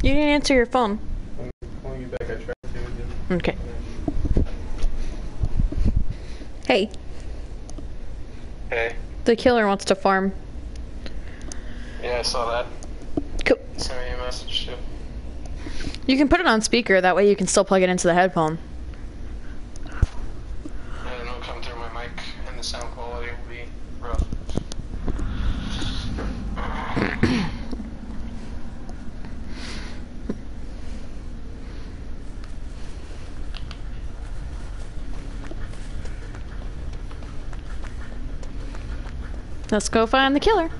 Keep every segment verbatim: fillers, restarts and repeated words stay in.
You didn't answer your phone. I'm calling you back. I tried to do it. Okay. Hey. Hey. The killer wants to farm. Yeah, I saw that. Cool. Send me a message too. You can put it on speaker, that way you can still plug it into the headphone. I don't know, come through my mic and the sound quality will be rough. Let's go find the killer.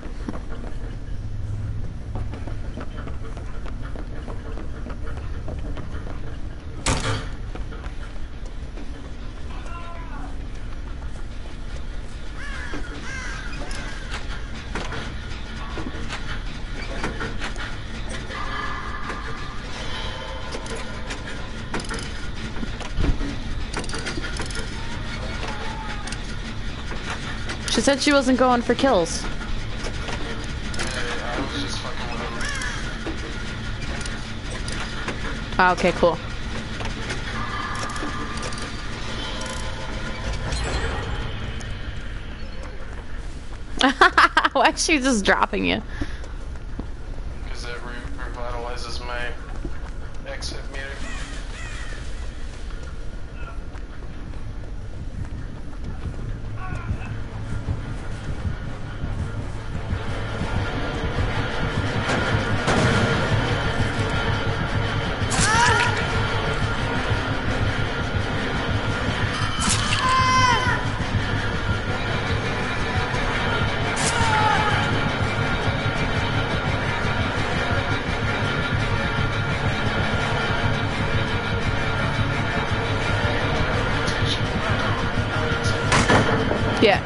She said she wasn't going for kills. I was just fucking with him. Ah, okay, cool. Why is she just dropping you? Because that re revitalizes my exit meter. Yeah.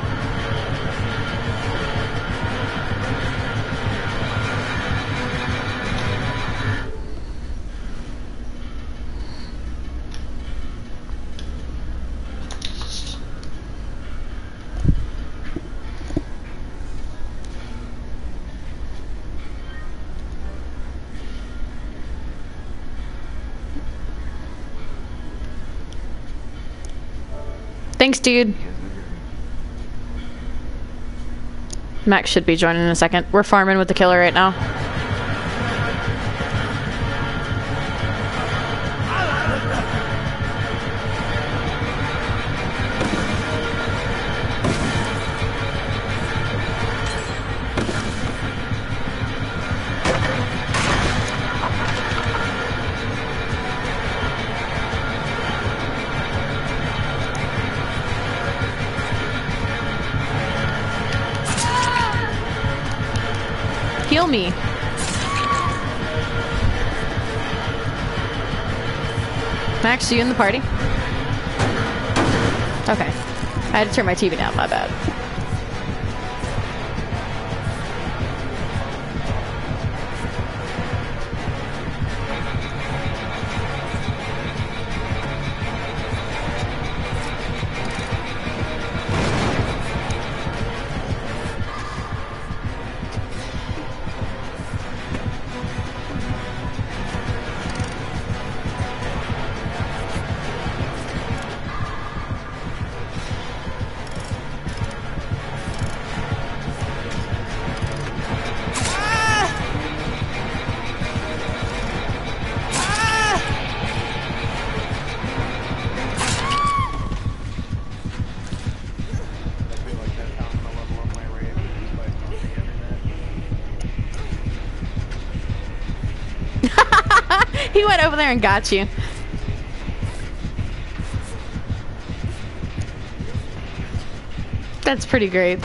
Thanks, dude. Max should be joining in a second. We're farming with the killer right now. Heal me. Max, are you in the party? Okay. I had to turn my T V down, my bad. He went over there and got you. That's pretty great.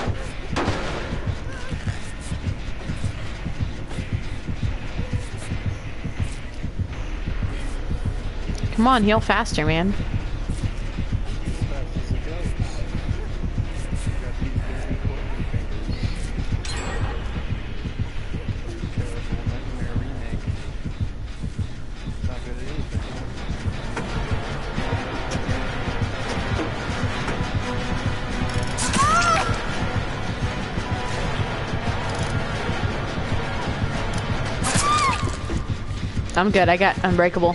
Come on, heal faster, man. I'm good. I got Unbreakable.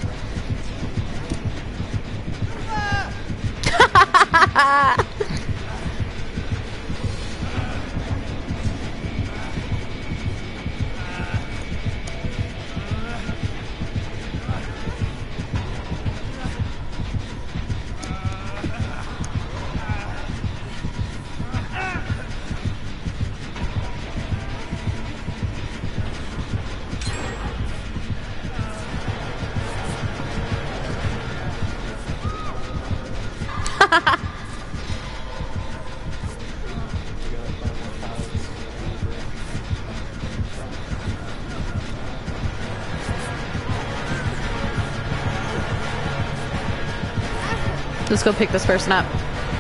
Let's go pick this person up.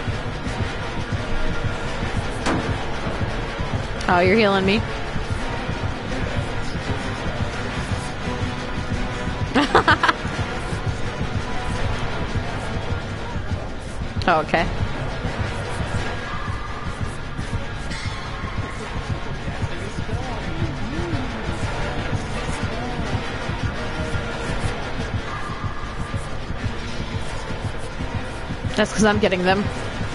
Oh, you're healing me. Oh, okay. That's because I'm getting them.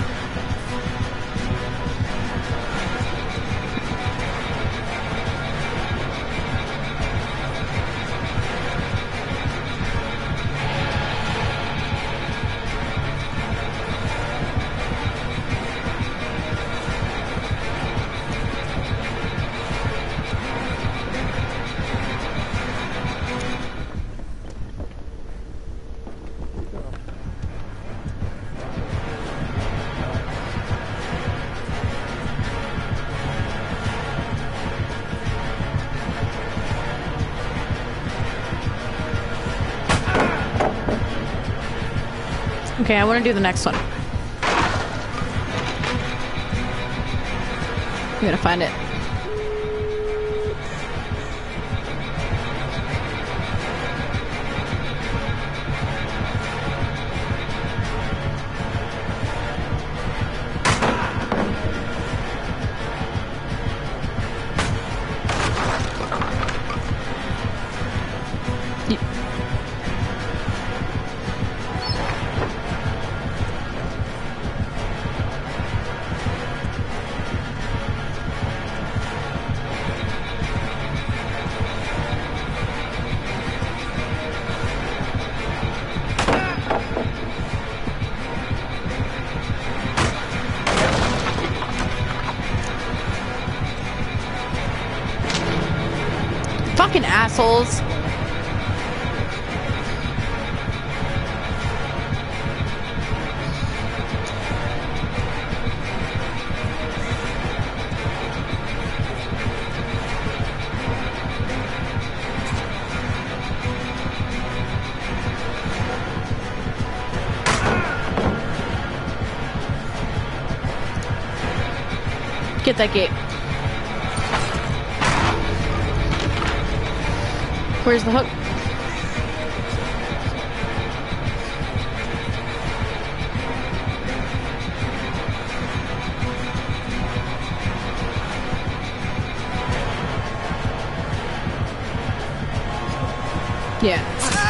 Okay, I want to do the next one. I'm gonna find it. Fucking assholes. Get that gate. Where's the hook? Yeah.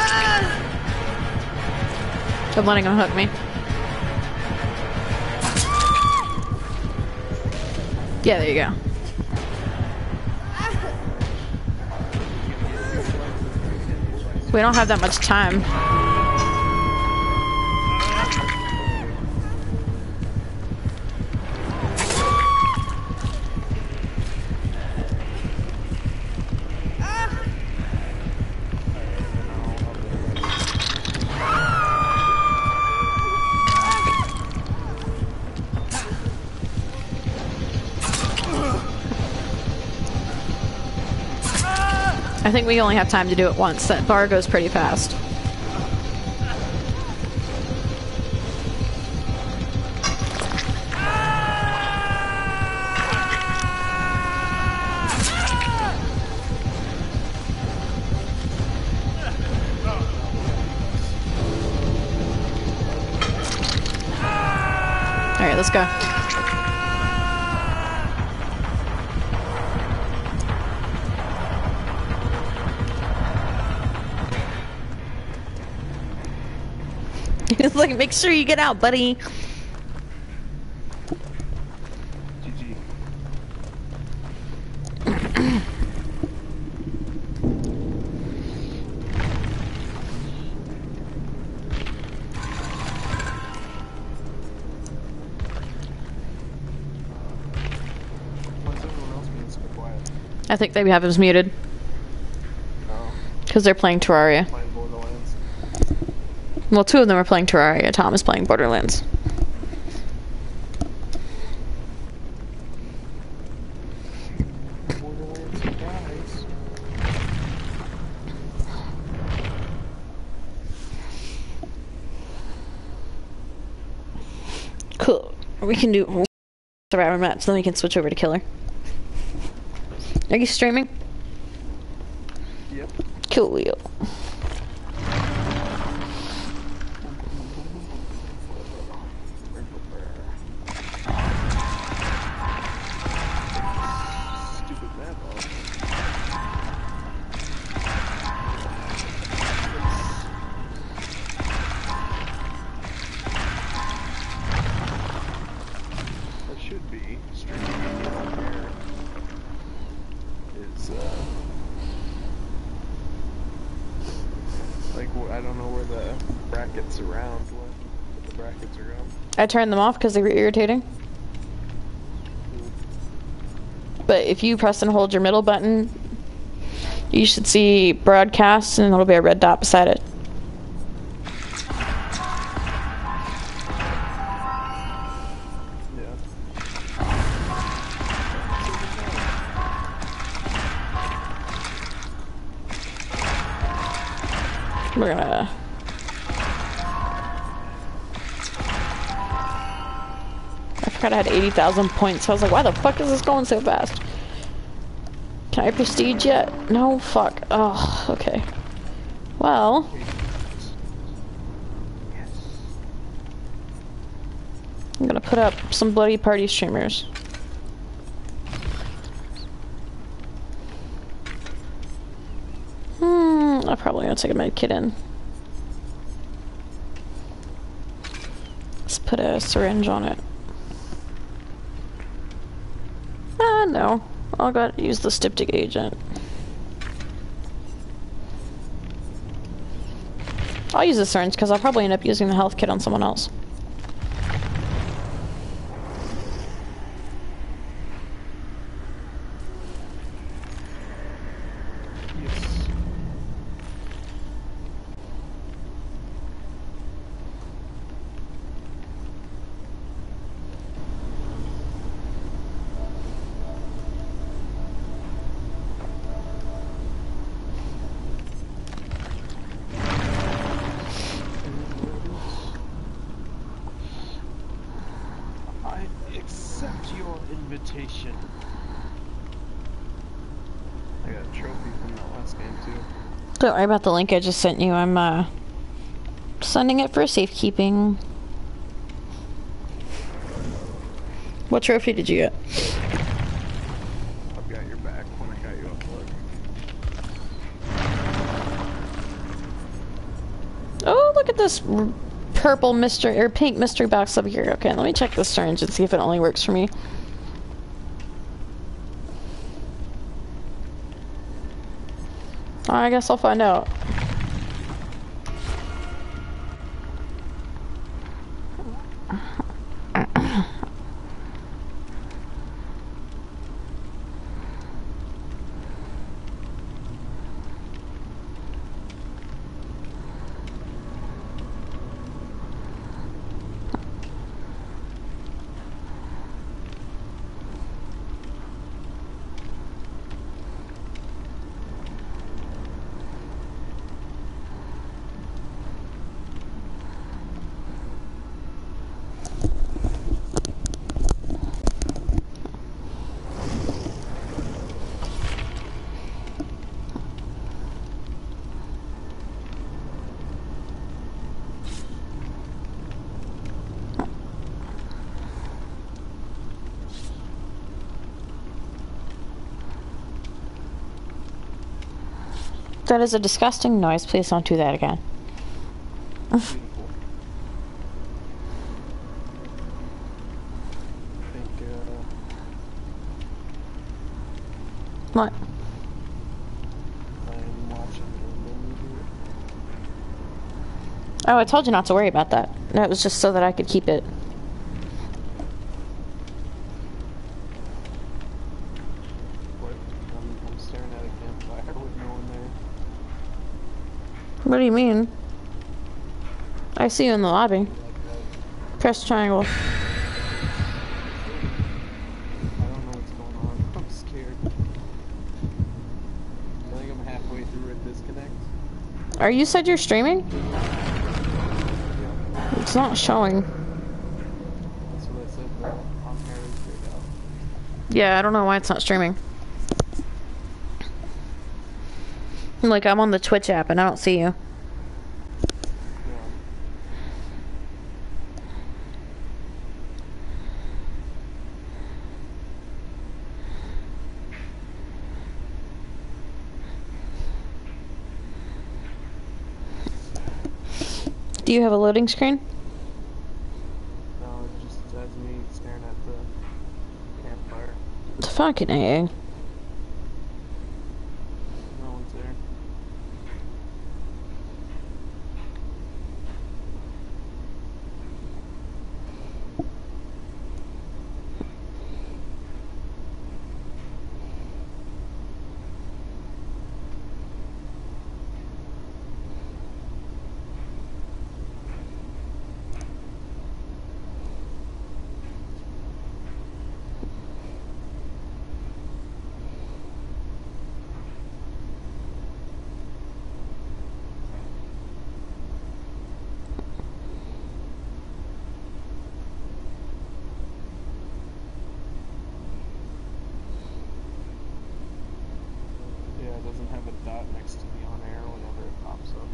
I'm letting him hook me. Yeah, there you go. We don't have that much time. I think we only have time to do it once. That bar goes pretty fast. Alright, let's go. He's like, make sure you get out, buddy. G G. Why's everyone else being so quiet? I think they have us muted. Oh, Because they're playing Terraria. playing Borderlands. Well, two of them are playing Terraria. Tom is playing Borderlands. Borderlands, guys. Cool. We can do Survivor match, then we can switch over to Killer. Are you streaming? Yep. Cool. Stupid map. That should be streaming here. Is uh like wh- I don't know where the brackets around what the brackets are on. I turned them off because they were irritating. But if you press and hold your middle button, you should see broadcast and there'll be a red dot beside it. Yeah. We're gonna... I forgot I had eighty thousand points, so I was like, why the fuck is this going so fast? Can I prestige yet? No, fuck. Oh, okay. Well... I'm gonna put up some Bloody Party streamers. Hmm, I'm probably gonna take a med kit in. Let's put a syringe on it. Ah, no. I'll go use the styptic agent. I'll use the syringe because I'll probably end up using the health kit on someone else. Yes. I accept your invitation. I got a trophy from that last game too. Don't worry about the link I just sent you. I'm uh, sending it for safekeeping. What trophy did you get? I've got your back when I got you up look. Oh, look at this r purple mystery or pink mystery box up here. Okay, let me check this syringe and see if it only works for me. I guess I'll find out. That is a disgusting noise. Please don't do that again. Beautiful. What? I'm watching the movie. Oh, I told you not to worry about that. That was just so that I could keep it. What? I'm, I'm staring at a campfire with no one there. What do you mean? I see you in the lobby. Like that. Press triangle. I don't know what's going on. I'm scared. I think I'm halfway through a disconnect. Are you said you're streaming? It's not showing. That's what I said, but on here is straight out. Yeah, I don't know why it's not streaming. Like, I'm on the Twitch app and I don't see you. Yeah. Do you have a loading screen? No, it just says me staring at the campfire. Fucking A. No one's there. Yeah, it doesn't have a dot next to the on air whenever it pops up.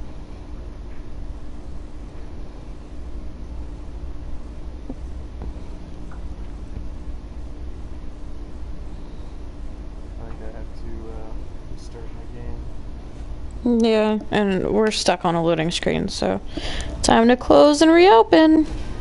I think I have to uh, restart my game. Yeah, and we're stuck on a loading screen, so time to close and reopen.